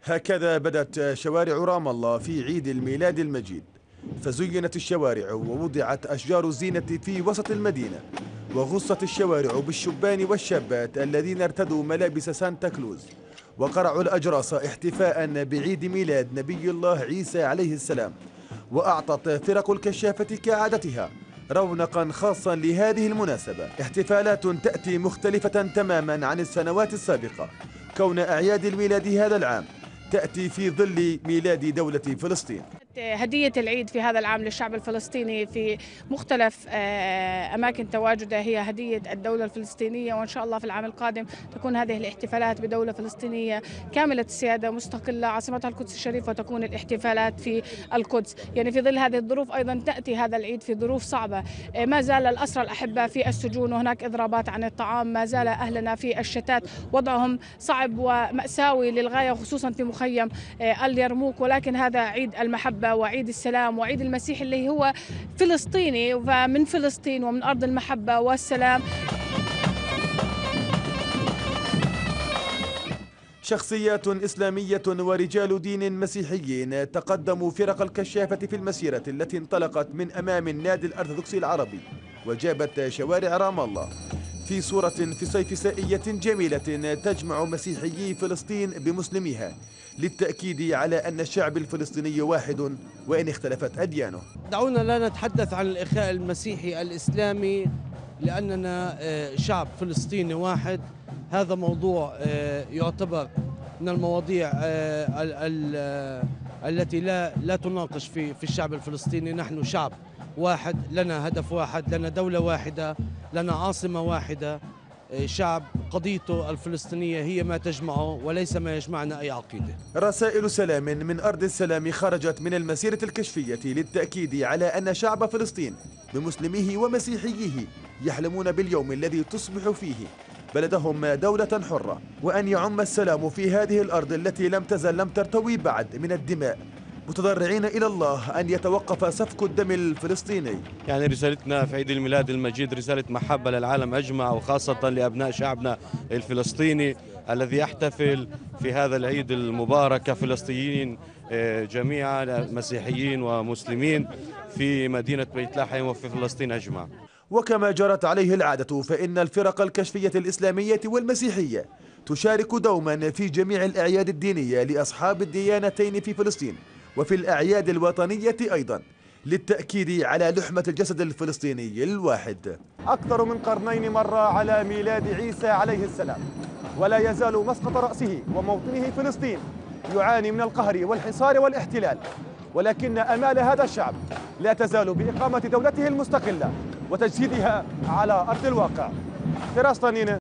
هكذا بدت شوارع رام الله في عيد الميلاد المجيد، فزينت الشوارع ووضعت أشجار الزينة في وسط المدينة، وغصت الشوارع بالشبان والشابات الذين ارتدوا ملابس سانتا كلوز وقرعوا الأجراس احتفاء بعيد ميلاد نبي الله عيسى عليه السلام. وأعطت فرق الكشافة كعادتها رونقا خاصا لهذه المناسبة، احتفالات تأتي مختلفة تماما عن السنوات السابقة، كون أعياد الميلاد هذا العام تأتي في ظل ميلاد دولة فلسطين. هدية العيد في هذا العام للشعب الفلسطيني في مختلف أماكن تواجده هي هدية الدولة الفلسطينية، وإن شاء الله في العام القادم تكون هذه الاحتفالات بدولة فلسطينية كاملة السيادة مستقلة عاصمتها القدس الشريف، وتكون الاحتفالات في القدس. يعني في ظل هذه الظروف أيضا تأتي هذا العيد في ظروف صعبة، ما زال الأسرى الأحبة في السجون وهناك إضرابات عن الطعام، ما زال أهلنا في الشتات وضعهم صعب ومأساوي للغاية، خصوصا في مخيم اليرموك. ولكن هذا عيد المحبة وعيد السلام وعيد المسيح اللي هو فلسطيني، فمن فلسطين ومن أرض المحبة والسلام. شخصيات إسلامية ورجال دين مسيحيين تقدموا فرق الكشافة في المسيرة التي انطلقت من أمام النادي الأرثوذكسي العربي وجابت شوارع رام الله في صورة فسيفسائية جميلة تجمع مسيحيي فلسطين بمسلميها، للتأكيد على أن الشعب الفلسطيني واحد وإن اختلفت أديانه. دعونا لا نتحدث عن الإخاء المسيحي الإسلامي لأننا شعب فلسطيني واحد. هذا موضوع يعتبر من المواضيع التي لا تناقش في الشعب الفلسطيني. نحن شعب واحد، لنا هدف واحد، لنا دولة واحدة، لنا عاصمة واحدة. شعب قضيته الفلسطينية هي ما تجمعه وليس ما يجمعنا أي عقيدة. رسائل سلام من أرض السلام خرجت من المسيرة الكشفية للتأكيد على أن شعب فلسطين بمسلميه ومسيحيه يحلمون باليوم الذي تصبح فيه بلدهم دولة حرة، وأن يعم السلام في هذه الأرض التي لم ترتوي بعد من الدماء، متضرعين إلى الله أن يتوقف سفك الدم الفلسطيني. يعني رسالتنا في عيد الميلاد المجيد رسالة محبة للعالم أجمع، وخاصة لأبناء شعبنا الفلسطيني الذي يحتفل في هذا العيد المبارك كفلسطينيين جميعا، مسيحيين ومسلمين في مدينة بيت لحم وفي فلسطين أجمع. وكما جرت عليه العادة فإن الفرق الكشفية الإسلامية والمسيحية تشارك دوما في جميع الأعياد الدينية لأصحاب الديانتين في فلسطين وفي الأعياد الوطنية أيضا، للتأكيد على لحمة الجسد الفلسطيني الواحد. أكثر من قرنين مر على ميلاد عيسى عليه السلام، ولا يزال مسقط رأسه وموطنه فلسطين يعاني من القهر والحصار والاحتلال، ولكن أمال هذا الشعب لا تزال بإقامة دولته المستقلة وتجسيدها على أرض الواقع. فراس طنين،